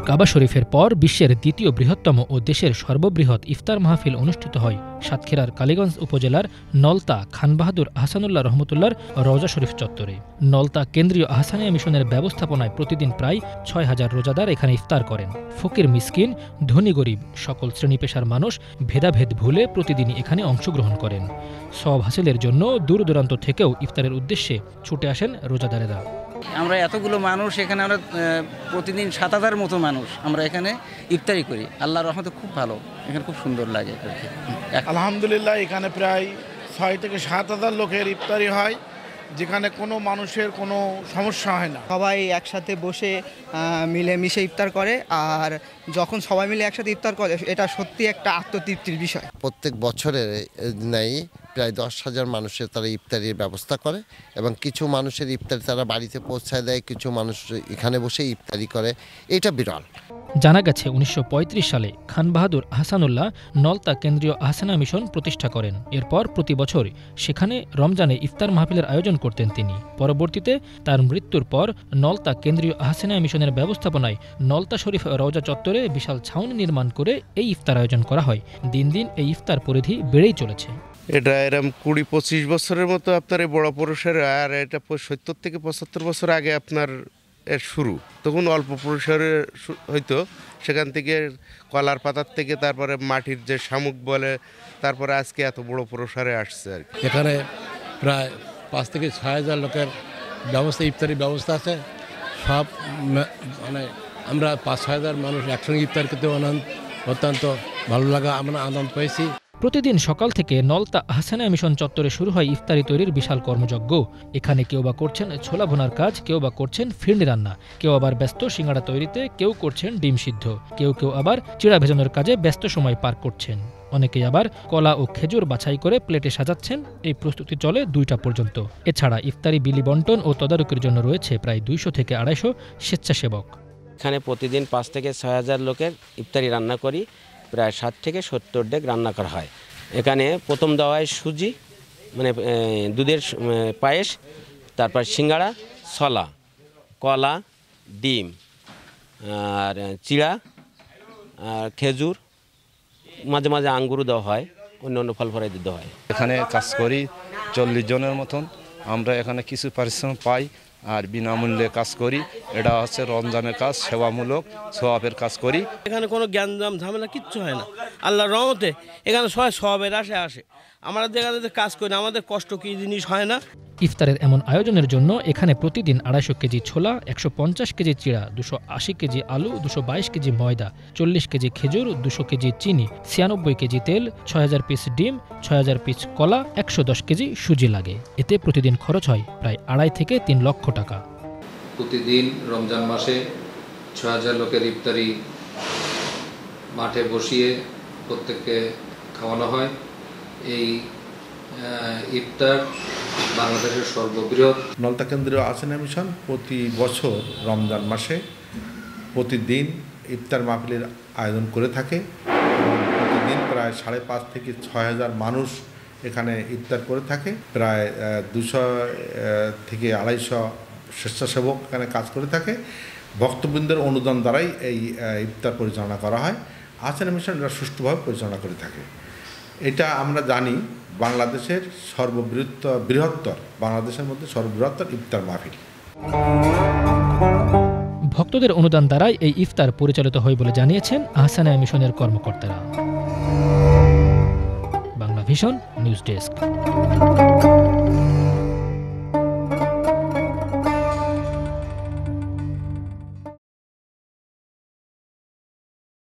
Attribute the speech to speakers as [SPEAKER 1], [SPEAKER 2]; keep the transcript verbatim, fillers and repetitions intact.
[SPEAKER 1] কাবা শরীফের পর বিশ্বের দ্বিতীয় বৃহত্তম ও দেশের সর্ববৃহৎ ইফতার মাহফিল অনুষ্ঠিত হয় সাতক্ষীরার কালীগঞ্জ উপজেলার নলতা খান বাহাদুর আহসানুল্লাহ রহমতুল্লাহর রওজা শরীফ চত্বরে। নলতা কেন্দ্রীয় আহসানিয়া মিশনের ব্যবস্থাপনায় প্রতিদিন প্রায় ছয় হাজার রোজাদার এখানে ইফতার করেন। ফকির মিসকিন, ধনী গরিব সকল শ্রেণী পেশার মানুষ ভেদাভেদ ভুলে প্রতিদিনই এখানে অংশগ্রহণ করেন। সওয়াব হাসিলের জন্য দূর দূরান্ত থেকেও ইফতারের উদ্দেশ্যে ছুটে আসেন রোজাদারেরা।
[SPEAKER 2] আমরা এতগুলো মানুষ এখানে, আমরা প্রতিদিন সাত হাজার মতো মানুষ আমরা এখানে ইফতারি করি। আল্লাহর রহমতে খুব ভালো, এখানে খুব সুন্দর লাগে।
[SPEAKER 3] আলহামদুলিল্লাহ, এখানে প্রায় ছয় থেকে সাত হাজার লোকের ইফতারি হয়, যেখানে কোনো মানুষের কোনো সমস্যা হয় না।
[SPEAKER 4] সবাই একসাথে বসে মিলেমিশে ইফতার করে, আর যখন সবাই মিলে একসাথে ইফতার করে এটা সত্যি একটা আত্মতৃপ্তির বিষয়।
[SPEAKER 5] প্রত্যেক বছরের নেই প্রায় দশ হাজার মানুষের তারা ইফতারির ব্যবস্থা করে এবং কিছু মানুষের ইফতারি তারা বাড়িতে পৌঁছায় দেয়, কিছু মানুষ এখানে বসে ইফতারি করে। এটা বিরল।
[SPEAKER 1] জানা গেছে উনিশশো পঁয়ত্রিশ সালে খান বাহাদুর আহসানুল্লাহ নলতা কেন্দ্রীয় আহসানা মিশন প্রতিষ্ঠা করেন। এরপর প্রতি বছর সেখানে রমজানে ইফতার মাহফিলের আয়োজন করতেন তিনি। পরবর্তীতে তার মৃত্যুর পর নলতা কেন্দ্রীয় আহসানা মিশনের ব্যবস্থাপনায় নলতা শরীফ রওজা চত্বরে বিশাল ছাউনি নির্মাণ করে এই ইফতার আয়োজন করা হয়। দিন দিন এই ইফতার পরিধি বেড়েই চলেছে।
[SPEAKER 6] এটা এরকম কুড়ি পঁচিশ বছরের মতো আপনার এই বড় পরিসর, আর এটা সত্তর থেকে পঁচাত্তর বছর আগে আপনার এর শুরু। তখন অল্প পরিসরে হয়তো, সেখান থেকে কলার পাতার থেকে তারপরে মাটির যে শামুক বলে, তারপরে আজকে এত বড় পরিসরে আসছে আর কি।
[SPEAKER 7] এখানে প্রায় পাঁচ থেকে ছয় হাজার লোকের ব্যবস্থা, ইফতারি ব্যবস্থা আছে। সব মানে আমরা পাঁচ ছয় হাজার মানুষ একসঙ্গে ইফতার করতে অত্যন্ত ভালো লাগা, আমরা আনন্দ পেয়েছি।
[SPEAKER 1] প্রতিদিন সকাল থেকে নলতা আহসানিয়া মিশন চত্বরে শুরু হয় ইফতারি তৈরির বিশাল কর্মযজ্ঞ। এখানে কেউ বা করছেন ছোলা ভুনার কাজ, কেউ বা করছেন ফিরনি রান্না, কেউ আবার ব্যস্ত সিঙ্গাড়া তৈরিতে, কেউ করছেন ডিম সিদ্ধ, কেউ কেউ আবার চিড়া ভেজানোর কাজে ব্যস্ত সময় পার করছেন। অনেকেই আবার কলা ও খেজুর বাছাই করে প্লেটে সাজাচ্ছেন। এই প্রস্তুতি চলে দুইটা পর্যন্ত। এছাড়া ইফতারি বিলি বন্টন ও তদারকির জন্য রয়েছে প্রায় দুইশো থেকে আড়াইশো স্বেচ্ছাসেবক।
[SPEAKER 8] এখানে প্রতিদিন পাঁচ থেকে ছয় হাজার লোকের ইফতারি রান্না করি, প্রায় ষাট থেকে সত্তর ডেক রান্না করা হয়। এখানে প্রথম দেওয়া হয় সুজি, মানে দুধের পায়েস, তারপর সিঙ্গাড়া, ছলা, কলা, ডিম, আর চিড়া, আর খেজুর, মাঝে মাঝে আঙ্গুরও দেওয়া হয়, অন্য অন্য ফল ফলাই দেওয়া হয়।
[SPEAKER 9] এখানে কাজ করি চল্লিশ জনের মতন। আমরা এখানে কিছু পারিশ্রম পাই আর বিনামূল্যে কাজ করি। এটা হচ্ছে রমজানের কাজ, সেবামূলক সওয়াবের কাজ করি।
[SPEAKER 10] এখানে কোনো জ্ঞানজাম ঝামেলা কিচ্ছু হয় না। আল্লাহর রহমতে এখানে সবাই সওয়াবের আশে আসে। আমরা যেখানে কাজ করি আমাদের কষ্ট কি জিনিস হয় না।
[SPEAKER 1] ইফতারের এমন আয়োজনের জন্য এখানে প্রতিদিন আড়াইশো কেজি ছোলা, একশো পঞ্চাশ কেজি চিড়া, দুশো আশি কেজি আলু, দুশো বাইশ কেজি ময়দা, চল্লিশ কেজি খেজুর, দুশো কেজি চিনি, ছিয়ানব্বই কেজি তেল, ছয় হাজার পিস ডিম, ছয় হাজার পিস কলা, একশো দশ কেজি সুজি লাগে। এতে প্রতিদিন খরচ হয় প্রায় আড়াই থেকে তিন লক্ষ টাকা।
[SPEAKER 11] প্রতিদিন রমজান মাসে ছয় হাজার লোকের ইফতারি মাঠে বসিয়ে প্রত্যেককে খাওয়ানো হয়। এই ইফতার বাংলাদেশের সর্ববৃহৎ
[SPEAKER 3] নলতা কেন্দ্রীয় আহসানিয়া মিশন প্রতি বছর রমজান মাসে প্রতিদিন ইফতার মাহফিলের আয়োজন করে থাকে। প্রতিদিন প্রায় সাড়ে পাঁচ থেকে ছয় হাজার মানুষ এখানে ইফতার করে থাকে। প্রায় দুশো থেকে আড়াইশো স্বেচ্ছাসেবক এখানে কাজ করে থাকে। ভক্তবৃন্দের অনুদান দ্বারাই এই ইফতার পরিচালনা করা হয়। আহসানিয়া মিশন এটা সুষ্ঠুভাবে পরিচালনা করে থাকে। এটা আমরা জানি বাংলাদেশের সর্ববৃহৎ বৃহত্তর বাংলাদেশের মধ্যে সর্ববৃহত্তর ইফতার মাহফিল।
[SPEAKER 1] ভক্তদের অনুদান দ্বারাই এই ইফতার পরিচালিত হয় বলে জানিয়েছেন আহসানিয়া মিশনের কর্মকর্তারা। Bangla vision news desk.